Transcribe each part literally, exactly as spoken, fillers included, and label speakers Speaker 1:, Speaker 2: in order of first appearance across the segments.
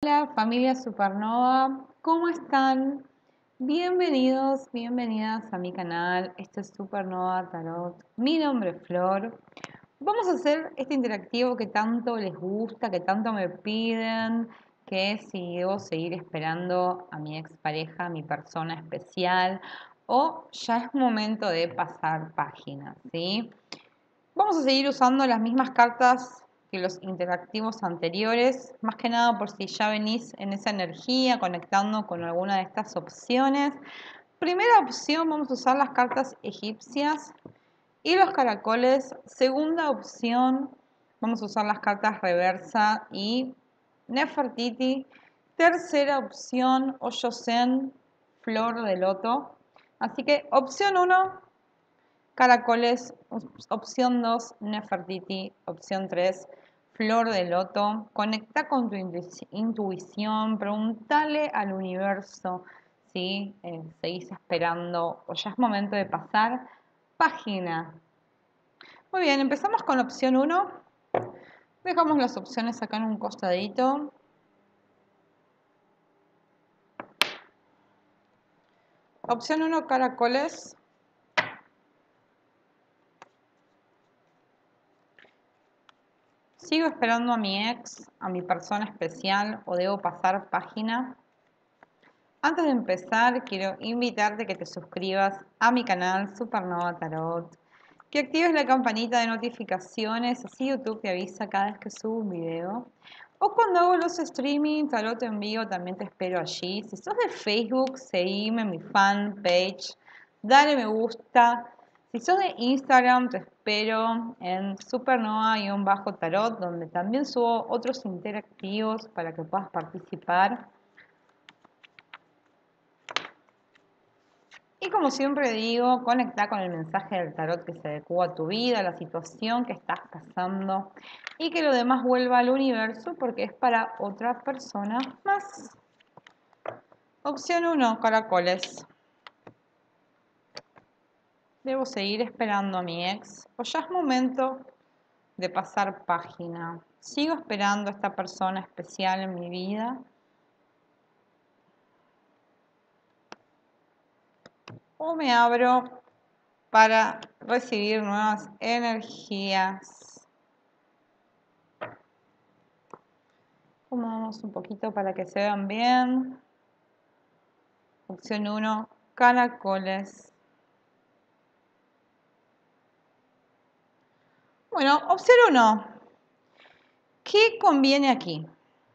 Speaker 1: Hola familia Supernova, ¿cómo están? Bienvenidos, bienvenidas a mi canal. Esto es Supernova Tarot. Mi nombre es Flor. Vamos a hacer este interactivo que tanto les gusta, que tanto me piden, que es si debo seguir esperando a mi expareja, a mi persona especial, o ya es momento de pasar página, ¿sí? Vamos a seguir usando las mismas cartas que los interactivos anteriores, más que nada por si ya venís en esa energía, conectando con alguna de estas opciones. Primera opción, vamos a usar las cartas egipcias y los caracoles. Segunda opción, vamos a usar las cartas reversa y Nefertiti. Tercera opción, Oyosen, flor de loto. Así que opción uno, caracoles, opción dos, Nefertiti, opción tres, flor de loto. Conecta con tu intuición, preguntale al universo si eh, seguís esperando o ya es momento de pasar página. Muy bien, empezamos con la opción uno. Dejamos las opciones acá en un costadito. Opción uno, caracoles. ¿Sigo esperando a mi ex, a mi persona especial o debo pasar página? Antes de empezar, quiero invitarte a que te suscribas a mi canal Supernova Tarot, que actives la campanita de notificaciones, así YouTube te avisa cada vez que subo un video. O cuando hago los streaming, tarot en vivo, también te espero allí. Si sos de Facebook, seguime en mi fanpage, dale me gusta. Si sos de Instagram, te espero en supernova-tarot, donde también subo otros interactivos para que puedas participar. Y como siempre digo, conecta con el mensaje del tarot que se adecua a tu vida, a la situación que estás pasando y que lo demás vuelva al universo porque es para otra persona más. Opción uno, caracoles. ¿Debo seguir esperando a mi ex o ya es momento de pasar página? ¿Sigo esperando a esta persona especial en mi vida? ¿O me abro para recibir nuevas energías? Acomodamos un poquito para que se vean bien. Opción uno, caracoles. Bueno, opción uno, ¿qué conviene aquí?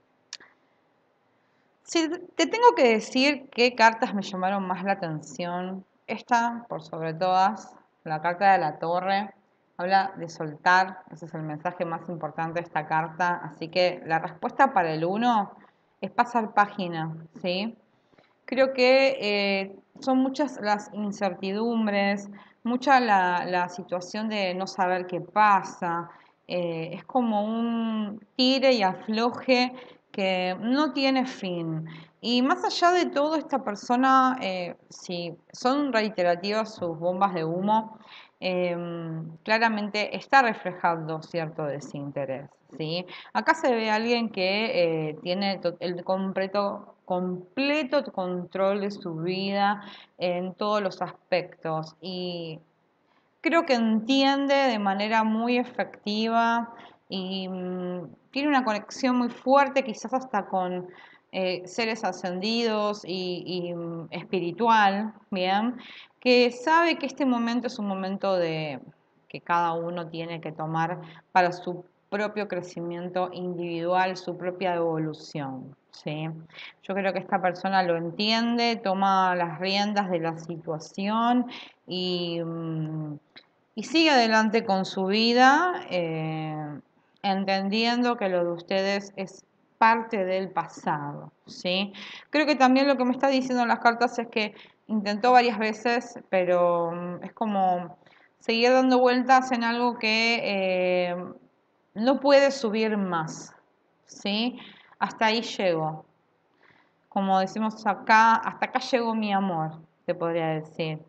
Speaker 1: Si te tengo que decir qué cartas me llamaron más la atención, esta por sobre todas, la carta de la torre, habla de soltar, ese es el mensaje más importante de esta carta, así que la respuesta para el uno es pasar página, ¿sí? Creo que eh, son muchas las incertidumbres, mucha la, la situación de no saber qué pasa. Eh, es como un tire y afloje que no tiene fin. Y más allá de todo, esta persona, eh, si son reiterativas sus bombas de humo, eh, claramente está reflejando cierto desinterés, ¿sí? Acá se ve a alguien que eh, tiene el completo, completo control de su vida en todos los aspectos y creo que entiende de manera muy efectiva y mm, tiene una conexión muy fuerte, quizás hasta con eh, seres ascendidos y, y mm, espiritual, ¿bien? Que sabe que este momento es un momento de que cada uno tiene que tomar para su propio crecimiento individual, su propia evolución, ¿sí? Yo creo que esta persona lo entiende, toma las riendas de la situación y, mm, y sigue adelante con su vida, eh, entendiendo que lo de ustedes es parte del pasado, ¿sí? Creo que también lo que me está diciendo las cartas es que intentó varias veces, pero mm, es como seguir dando vueltas en algo que eh, no puede subir más, ¿sí? Hasta ahí llego. Como decimos acá, hasta acá llegó mi amor, te podría decir.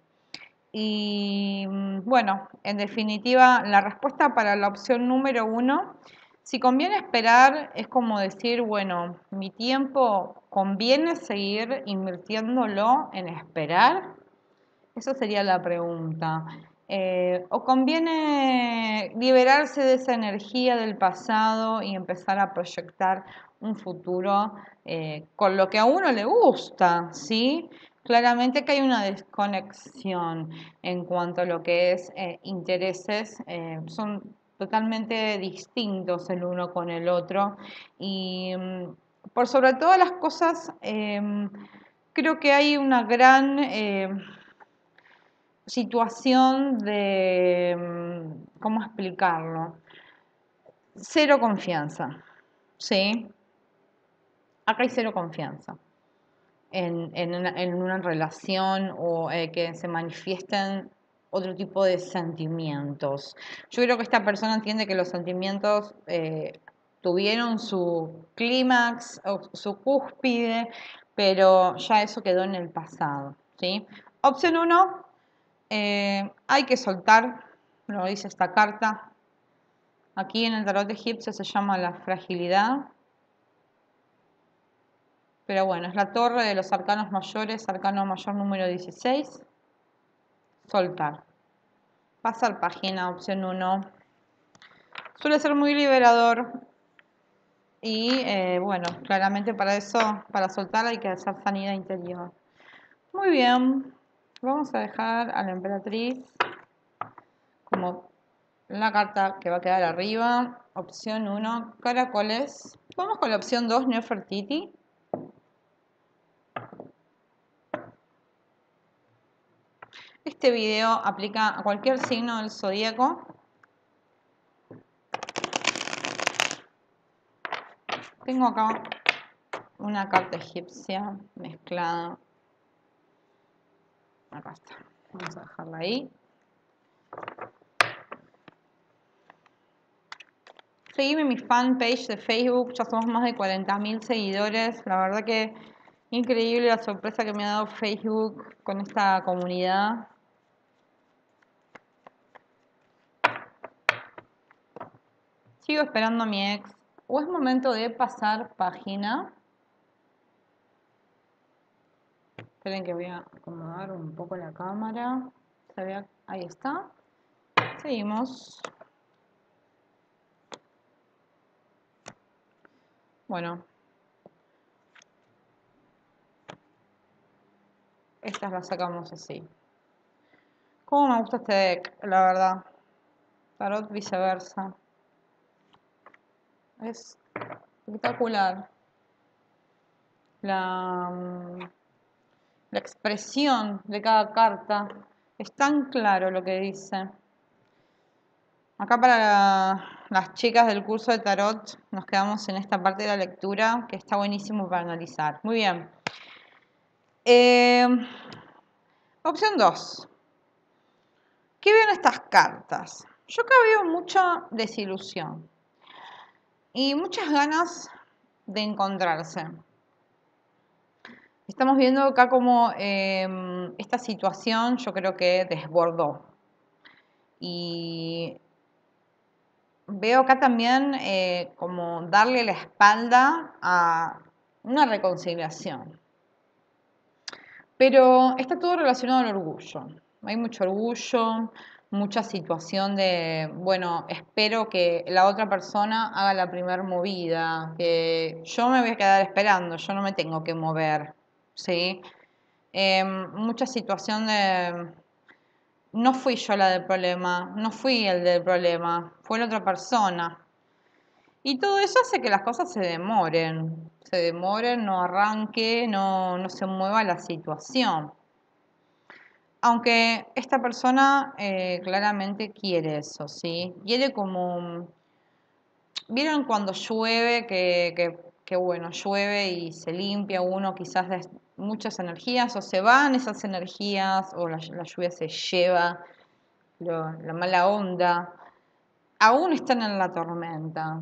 Speaker 1: Y mm, bueno, en definitiva, la respuesta para la opción número uno Si conviene esperar, es como decir, bueno, mi tiempo conviene seguir invirtiéndolo en esperar. Esa sería la pregunta. Eh, ¿o conviene liberarse de esa energía del pasado y empezar a proyectar un futuro eh, con lo que a uno le gusta, ¿sí? Claramente que hay una desconexión en cuanto a lo que es eh, intereses. Eh, son totalmente distintos el uno con el otro y mm, por sobre todas las cosas em, creo que hay una gran eh, situación de, mm, ¿cómo explicarlo? Cero confianza, ¿sí? Acá hay cero confianza en, en una, en una relación o eh, que se manifiesten otro tipo de sentimientos. Yo creo que esta persona entiende que los sentimientos eh, tuvieron su clímax o su cúspide, pero ya eso quedó en el pasado, ¿sí? Opción uno, eh, hay que soltar, lo dice esta carta. Aquí en el tarot egipcio se llama la fragilidad. Pero bueno, es la torre de los arcanos mayores, arcano mayor número dieciséis. Soltar. Pasar página, opción uno. Suele ser muy liberador. Y eh, bueno, claramente para eso, para soltar hay que hacer sanidad interior. Muy bien. Vamos a dejar a la emperatriz como la carta que va a quedar arriba. Opción uno, caracoles. Vamos con la opción dos, Nefertiti. Este video aplica a cualquier signo del zodíaco. Tengo acá una carta egipcia mezclada. Acá está. Vamos a dejarla ahí. Seguime mi fanpage de Facebook. Ya somos más de cuarenta mil seguidores. La verdad que increíble la sorpresa que me ha dado Facebook con esta comunidad. Sigo esperando a mi ex. ¿O es momento de pasar página? Esperen que voy a acomodar un poco la cámara. Se ve, ahí está. Seguimos. Bueno. Estas las sacamos así. Cómo me gusta este deck, la verdad. Tarot viceversa. Es espectacular. La, la expresión de cada carta. Es tan claro lo que dice. Acá para la- las chicas del curso de tarot nos quedamos en esta parte de la lectura que está buenísimo para analizar. Muy bien. Eh, opción dos. ¿Qué veo en estas cartas? Yo acá veo mucha desilusión y muchas ganas de encontrarse. Estamos viendo acá como eh, esta situación yo creo que desbordó. Y veo acá también eh, como darle la espalda a una reconciliación. Pero está todo relacionado al orgullo. Hay mucho orgullo, mucha situación de, bueno, espero que la otra persona haga la primera movida, que yo me voy a quedar esperando, yo no me tengo que mover, ¿sí? Eh, mucha situación de, no fui yo la del problema, no fui el del problema, fue la otra persona. Y todo eso hace que las cosas se demoren, se demoren, no arranque, no, no se mueva la situación. Aunque esta persona eh, claramente quiere eso, ¿sí? Quiere como... ¿Vieron cuando llueve que, que, que, bueno, llueve y se limpia uno quizás de muchas energías o se van esas energías o la, la lluvia se lleva lo- la mala onda? Aún están en la tormenta.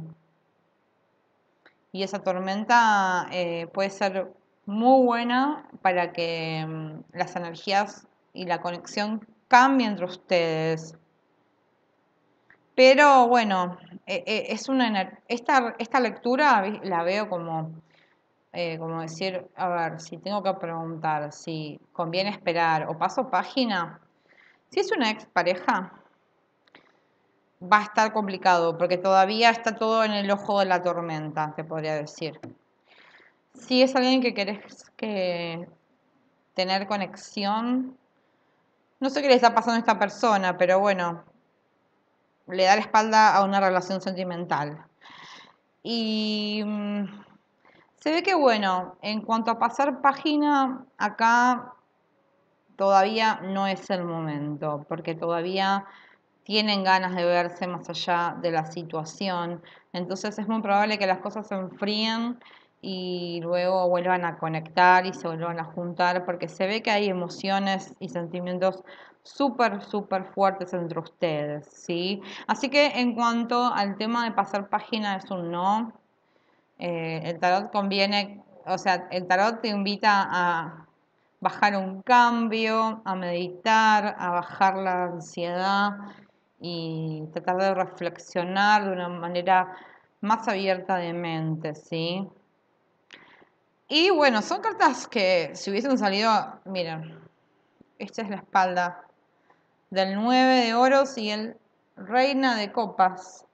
Speaker 1: Y esa tormenta eh, puede ser muy buena para que mm, las energías y la conexión cambie entre ustedes. Pero bueno, eh, eh, es una, ener- esta, esta lectura vi- la veo como, eh, como decir, a ver, si tengo que preguntar si conviene esperar o paso página, si es una expareja, va a estar complicado porque todavía está todo en el ojo de la tormenta, te podría decir. Si es alguien que querés que tener conexión, no sé qué le está pasando a esta persona, pero bueno, le da la espalda a una relación sentimental. Y mm, se ve que bueno, en cuanto a pasar página, acá todavía no es el momento, porque todavía tienen ganas de verse más allá de la situación. Entonces es muy probable que las cosas se enfríen y luego vuelvan a conectar y se vuelvan a juntar, porque se ve que hay emociones y sentimientos súper, súper fuertes entre ustedes, ¿sí? Así que en cuanto al tema de pasar página es un no. Eh, el tarot conviene, o sea, el tarot te invita a bajar un cambio, a meditar, a bajar la ansiedad y tratar de reflexionar de una manera más abierta de mente, ¿sí? Y bueno, son cartas que si hubiesen salido, miren, esta es la espalda del nueve de oros y el reina de copas.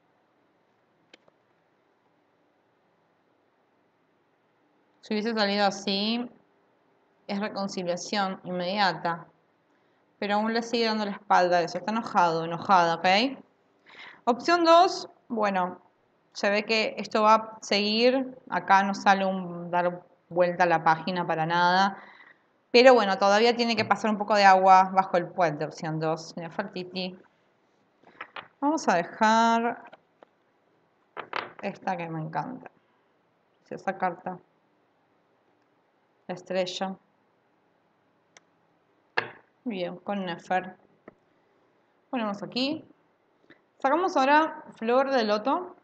Speaker 1: Si hubiese salido así, es reconciliación inmediata, pero aún le sigue dando la espalda a eso, está enojado, enojada, ¿ok? Opción dos, bueno, se ve que esto va a seguir, acá no sale un dar vuelta a la página para nada, pero bueno, todavía tiene que pasar un poco de agua bajo el puente, opción dos, Nefertiti. Vamos a dejar esta que me encanta, es esa carta, la estrella. Bien, con Nefer. Ponemos aquí. Sacamos ahora flor de loto.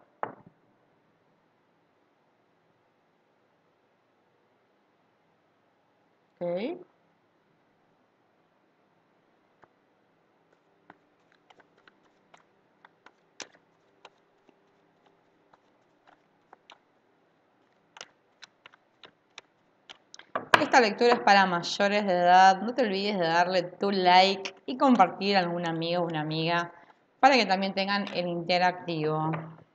Speaker 1: Ok. Esta lectura es para mayores de edad. No te olvides de darle tu like y compartir a algún amigo o una amiga para que también tengan el interactivo.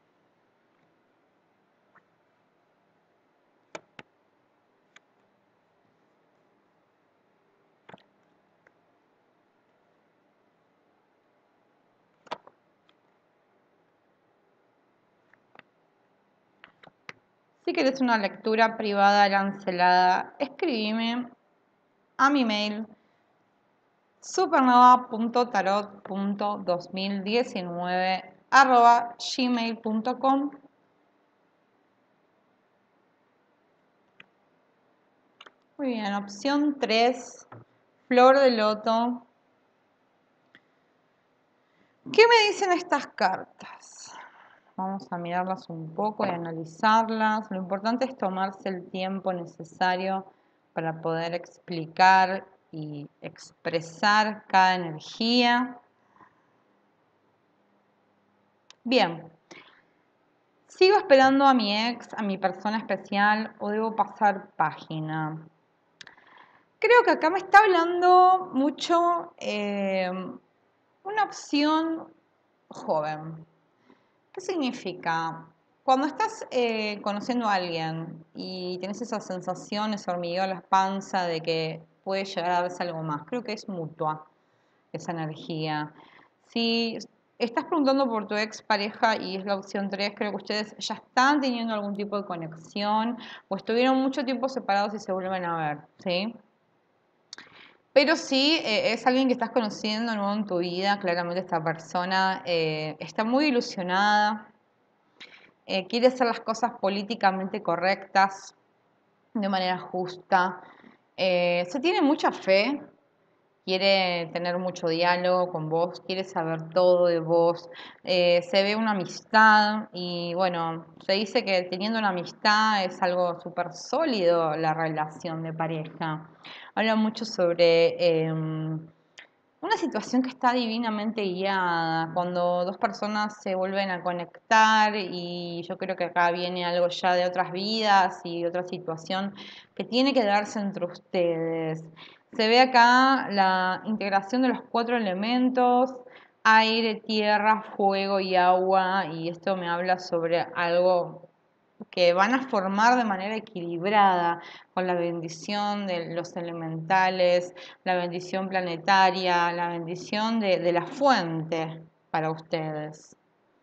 Speaker 1: Si querés una lectura privada cancelada, escribime a mi mail supernova punto tarot punto dos mil diecinueve arroba gmail punto com. Muy bien, opción tres, flor de loto. ¿Qué me dicen estas cartas? Vamos a mirarlas un poco y analizarlas. Lo importante es tomarse el tiempo necesario para poder explicar y expresar cada energía. Bien, ¿sigo esperando a mi ex, a mi persona especial o debo pasar página? Creo que acá me está hablando mucho eh, una opción joven. ¿Qué significa? Cuando estás eh, conociendo a alguien y tienes esa sensación, ese hormigueo en la panza de que puede llegar a darse algo más, creo que es mutua esa energía. Si estás preguntando por tu ex pareja y es la opción tres, creo que ustedes ya están teniendo algún tipo de conexión o estuvieron mucho tiempo separados y se vuelven a ver, ¿sí? Pero sí, eh, es alguien que estás conociendo nuevo en tu vida, claramente esta persona eh, está muy ilusionada, eh, quiere hacer las cosas políticamente correctas, de manera justa, eh, se tiene mucha fe, quiere tener mucho diálogo con vos, quiere saber todo de vos, eh, se ve una amistad y bueno, se dice que teniendo una amistad es algo súper sólido la relación de pareja. Habla mucho sobre... Eh, Una situación que está divinamente guiada, cuando dos personas se vuelven a conectar y yo creo que acá viene algo ya de otras vidas y otra situación que tiene que darse entre ustedes. Se ve acá la integración de los cuatro elementos, aire, tierra, fuego y agua, y esto me habla sobre algo que van a formar de manera equilibrada con la bendición de los elementales, la bendición planetaria, la bendición de, de la fuente para ustedes.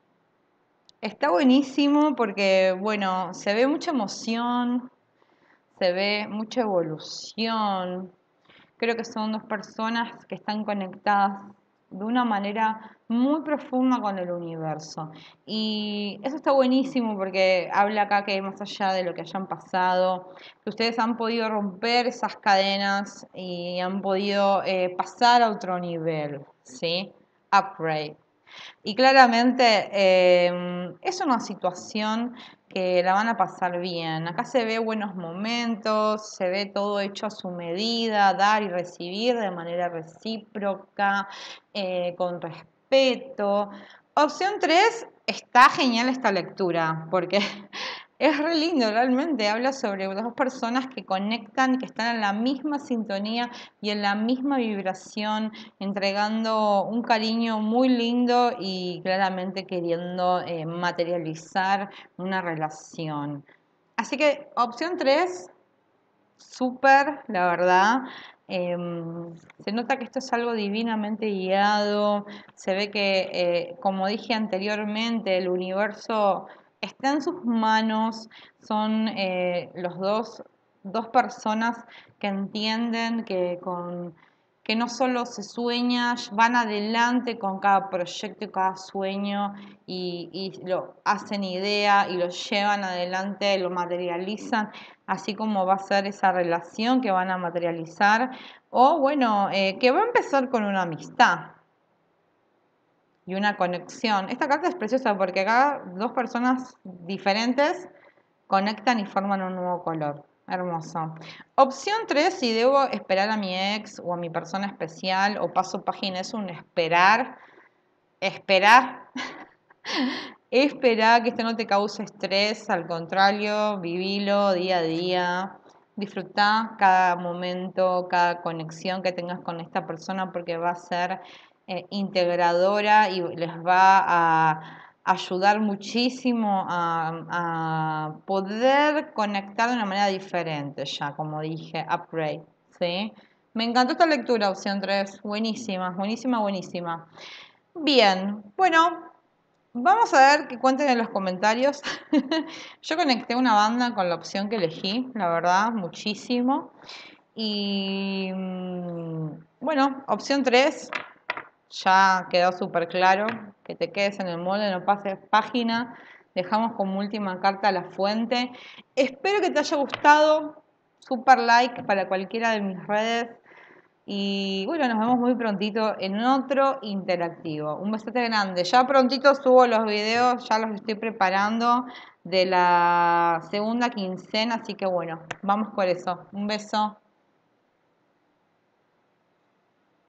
Speaker 1: Está buenísimo porque, bueno, se ve mucha emoción, se ve mucha evolución. Creo que son dos personas que están conectadas de una manera muy profunda con el universo. Y eso está buenísimo porque habla acá que más allá de lo que hayan pasado, que ustedes han podido romper esas cadenas y han podido eh, pasar a otro nivel, ¿sí? Upgrade. Y claramente eh, es una situación que la van a pasar bien. Acá se ve buenos momentos, se ve todo hecho a su medida, dar y recibir de manera recíproca, eh, con respeto. Opción tres, está genial esta lectura, porque es re lindo, realmente. Habla sobre dos personas que conectan, que están en la misma sintonía y en la misma vibración, entregando un cariño muy lindo y claramente queriendo eh, materializar una relación. Así que opción tres, súper, la verdad. Eh, Se nota que esto es algo divinamente guiado. Se ve que, eh, como dije anteriormente, el universo está en sus manos. Son eh, los dos, dos personas que entienden que con que no solo se sueña, van adelante con cada proyecto y cada sueño y, y lo hacen idea y lo llevan adelante, lo materializan, así como va a ser esa relación que van a materializar, o bueno, eh, que va a empezar con una amistad y una conexión. Esta carta es preciosa porque acá dos personas diferentes conectan y forman un nuevo color. Hermoso. Opción tres, si debo esperar a mi ex o a mi persona especial o paso página, es un esperar. Esperar. Esperar que esto no te cause estrés, al contrario, vivilo día a día. Disfruta cada momento, cada conexión que tengas con esta persona porque va a ser eh, integradora y les va a ayudar muchísimo a, a poder conectar de una manera diferente ya, como dije, upgrade, ¿sí? Me encantó esta lectura, opción tres, buenísima, buenísima, buenísima. Bien, bueno, vamos a ver qué cuenten en los comentarios. Yo conecté una banda con la opción que elegí, la verdad, muchísimo. Y mm, bueno, opción tres, ya quedó súper claro, que te quedes en el molde, no pases página. Dejamos como última carta la fuente. Espero que te haya gustado. Super like para cualquiera de mis redes. Y bueno, nos vemos muy prontito en otro interactivo. Un besote grande. Ya prontito subo los videos, ya los estoy preparando de la segunda quincena. Así que bueno, vamos por eso. Un beso.